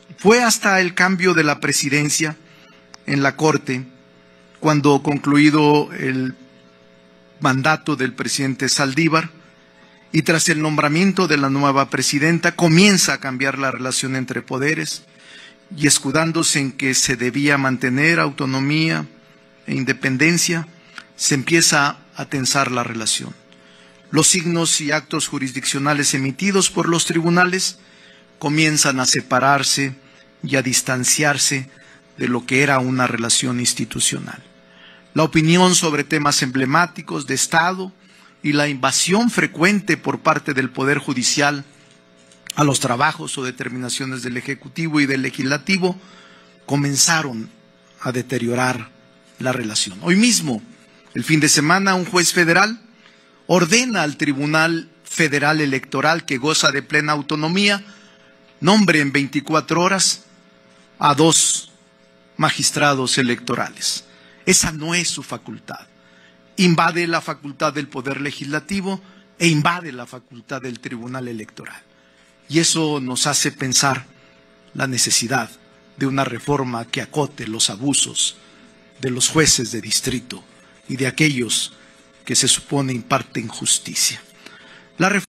Fue hasta el cambio de la presidencia en la Corte, cuando concluido el mandato del presidente Saldívar y tras el nombramiento de la nueva presidenta, comienza a cambiar la relación entre poderes y escudándose en que se debía mantener autonomía e independencia, se empieza a tensar la relación. Los signos y actos jurisdiccionales emitidos por los tribunales comienzan a separarse y a distanciarse de lo que era una relación institucional. La opinión sobre temas emblemáticos de Estado y la invasión frecuente por parte del Poder Judicial a los trabajos o determinaciones del Ejecutivo y del Legislativo comenzaron a deteriorar la relación. Hoy mismo, el fin de semana, un juez federal ordena al Tribunal Federal Electoral, que goza de plena autonomía, nombre en 24 horas a 2 magistrados electorales. Esa no es su facultad. Invade la facultad del Poder Legislativo e invade la facultad del Tribunal Electoral. Y eso nos hace pensar la necesidad de una reforma que acote los abusos de los jueces de distrito y de aquellos que se supone imparten justicia. La